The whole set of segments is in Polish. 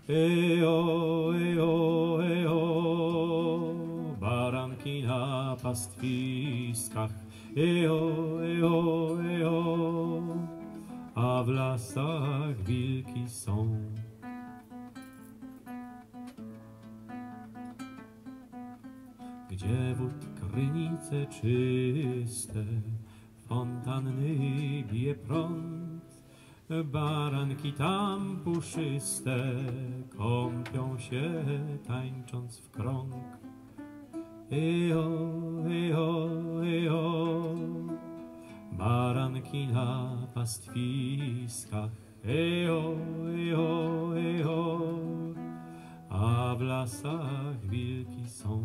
Eo, eo, baranki na pastwiskach. Eo, eo, eo, a w lasach wilki są. Gdzie wód krynice czyste, fontanny bije prąd, baranki tam puszyste kąpią się, tańcząc w krąg. Eo, eo, eo, baranki na pastwiskach. Eo, eo, eo, a w lasach wilki są.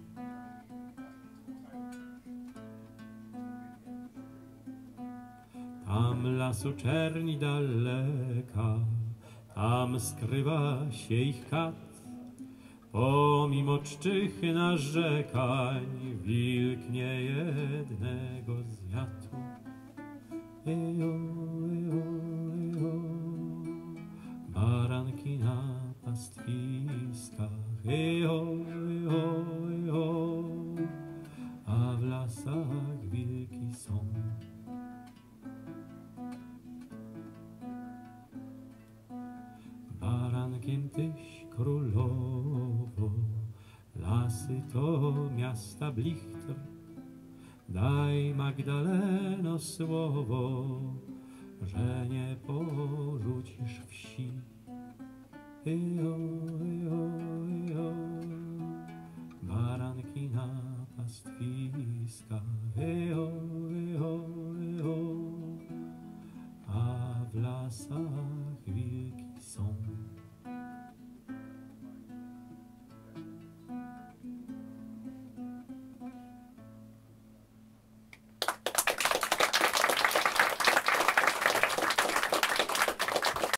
Tam lasu czerni daleka, tam skrywa się ich kat. Pomimo czczych narzekań, wilk nie jednego zjadł. Eo, eo, eo, baranki na pastwiskach. Eo, eo, eo, a w lasach wilki są. Barankiem tyś królowo, lasy to miasta blichtr. Daj, Magdaleno, słowo, że nie porzucisz wsi. Eo,